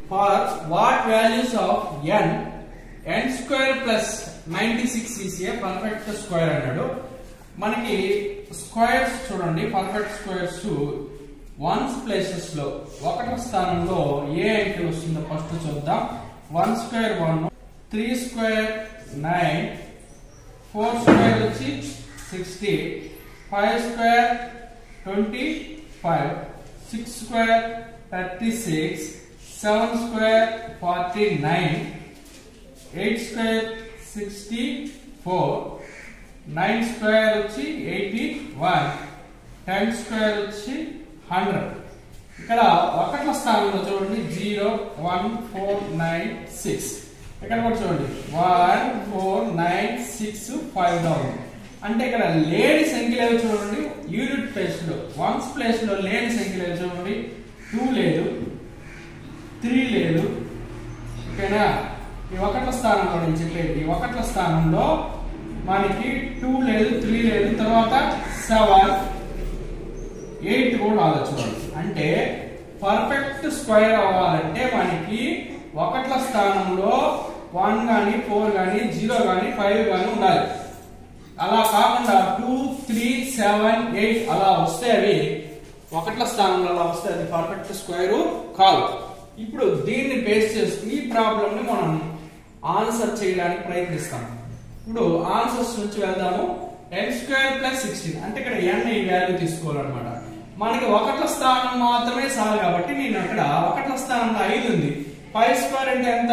for what values of n square plus 96 is a perfect square అన్నాడు. మనకి squares చూడండి, perfect squares once places లో ఒకటో స్థానంలో ఏ అయితే వస్తుందో ఫస్ట్ చూద్దాం. 1 స్క్వేర్ 1, 3 స్క్వేర్ 9, 4 స్క్వేర్ వచ్చి 60, 5 square 25, 6 square 36, 7 square 49, 8 square 64, 9 square వచ్చి 81, 10 స్క్వేర్ వచ్చి 100. ఇక్కడ ఒకట్ల స్థానంలో చూడండి 0, 1, 4, 9, 6. ఇక్కడ కూడా చూడండి 1, 4, 9, 6, 5 గా ఉంది. అంటే ఇక్కడ లేని సంఖ్యలు చూడండి యూనిట్ ప్లేస్ లో, వన్స్ ప్లేస్ లో లేని సంఖ్యలు చూడండి 2 లేదు, 3 లేదు. ఓకేనా? ఈ ఒకట్ల స్థానంలో నుంచి ఈ ఒకట్ల స్థానంలో మనకి 2 లేదు, 3 లేదు, తర్వాత 7, 8 కూడా రాదు చూడండి. అంటే పర్ఫెక్ట్ స్క్వేర్ అవ్వాలంటే మనకి ఒకట్ల స్థానంలో 1 గాని 4 గాని 0 గాని 5 గాని ఉండాలి. అలా కాకుండా 2, 3, 7, 8 అలా వస్తే అవి ఒకట్ల స్థానంలో అలా వస్తే అది పర్ఫెక్ట్ స్క్వేర్ కాదు. ఇప్పుడు దీన్ని బేస్ చేసుకుని ఈ ప్రాబ్లం ని మనం ఆన్సర్ చేయడానికి ప్రయత్నిస్తాం. ఇప్పుడు ఆన్సర్స్ నుంచి వెళ్దాము. n స్క్వేర్ ప్లస్ 16 అంటే ఇక్కడ n ఈ వాల్యూ తీసుకోవాలన్నమాట. మనకి ఒకట్ల స్థానం మాత్రమే చాలు కాబట్టి నేను అక్కడ ఒకట్ల స్థానంలో 5 ఉంది. 5 స్క్వేర్ అంటే ఎంత?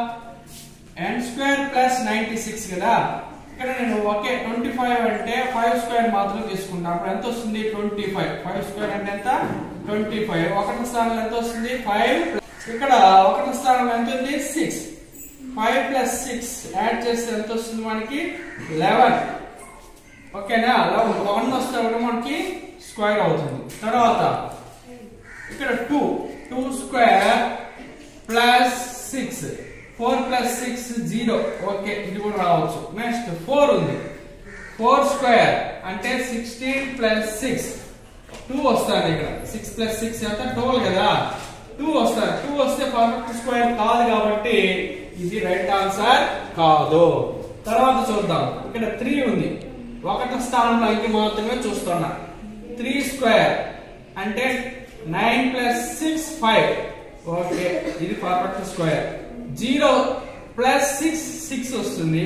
n స్క్వేర్ ప్లస్ 96 కదా. ఇక్కడ నేను ఒకే 25 అంటే 5 స్క్వేర్ మాత్రం తీసుకుంటాను. అప్పుడు ఎంత వస్తుంది? 25. 5 స్క్వేర్ అంటే ఎంత? 25. ఒకట్ల స్థానంలో ఎంత వస్తుంది? 5. ఇక్కడ ఒకట్ల స్థానంలో ఎంత ఉంది? 6. 5 ప్లస్ 6 యాడ్ చేస్తే ఎంత వస్తుంది మనకి? 11. ఓకేనా? 1 వస్తే కూడా మనకి స్క్వేర్ అవుతుంది. తర్వాత ఇక్కడ 2 స్క్వేర్ ప్లస్ 6, 4 ప్లస్ 6 0. ఓకే, ఇది కూడా రావచ్చు. నెక్స్ట్ 4 ఉంది. 4 స్క్వేర్ అంటే 16 ప్లస్ 6 2 వస్తుంది. ఇక్కడ 6 ప్లస్ 6 ఎంత? 12 కదా. 2 వస్తుంది. 2 వస్తే పర్ఫెక్ట్ స్క్వేర్ కాదు కాబట్టి ఇది రైట్ ఆన్సర్ కాదు. తర్వాత చూద్దాం. ఇక్కడ 3 ఉంది. ఒకటి స్థానంలో అయితే మాత్రమే చూస్తున్నా. 3 స్క్వేర్ అంటే 9 ప్లస్ 6 5. ఓకే, ఇది పర్ఫెక్ట్ స్క్వేర్. 0 ప్లస్ 6 వస్తుంది.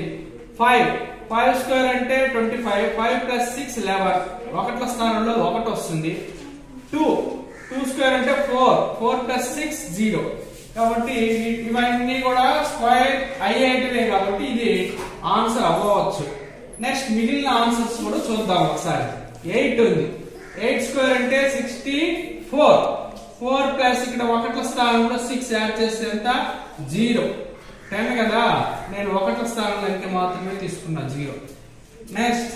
5 స్క్వేర్ అంటే 25. 5 ప్లస్ 6 11. ఒకట్ల స్థానంలో 1 వస్తుంది. 2 స్క్వేర్ అంటే 4 ప్లస్ 6 0. కాబట్టి ఇవన్నీ కూడా స్క్వేర్ అయ్యేటివే కాబట్టి ఇది ఆన్సర్ అవ్వచ్చు. నెక్స్ట్ మిగిలిన ఆన్సర్స్ కూడా చూద్దాం ఒకసారి. 8 ఉంది. 8 స్క్వేర్ అంటే 64. 4 ప్లస్ ఇక్కడ ఒకట్ల స్థానంలో 6 యాడ్ చేస్తే ఎంత? 0. 10 కదా. నేను ఒకట్ల స్థానంలో ఇంకా మాత్రమే తీసుకున్నా 0. నెక్స్ట్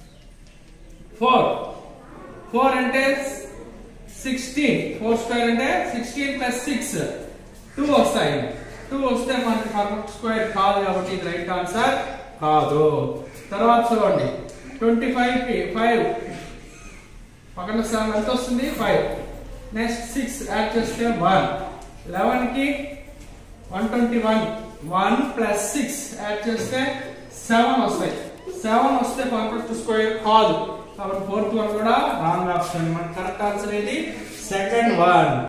4 అంటే 16. 4 స్క్వేర్ అంటే 16 ప్లస్ 6 2 వస్తాయి. 2 వస్తే మనకి పర్ఫెక్ట్ స్క్వేర్ కాదు కాబట్టి ఇది రైట్ ఆన్సర్ కాదు. తర్వాత చూడండి 25 కి 5 ఒకట్ల స్థానంలో ఎంత వస్తుంది? 5. నెక్స్ట్ 6 యాడ్ చేస్తే 1. 11 కి 121. 1 ప్లస్ 6 యాడ్ చేస్తే 7 వస్తాయి. 7 వస్తే పర్ఫెక్ట్ స్క్వేర్ కాదు కాబట్టి 4th వన్ కూడా రాంగ్ ఆప్షన్. మన కరెక్ట్ ఆన్సర్ ఏది? Second one.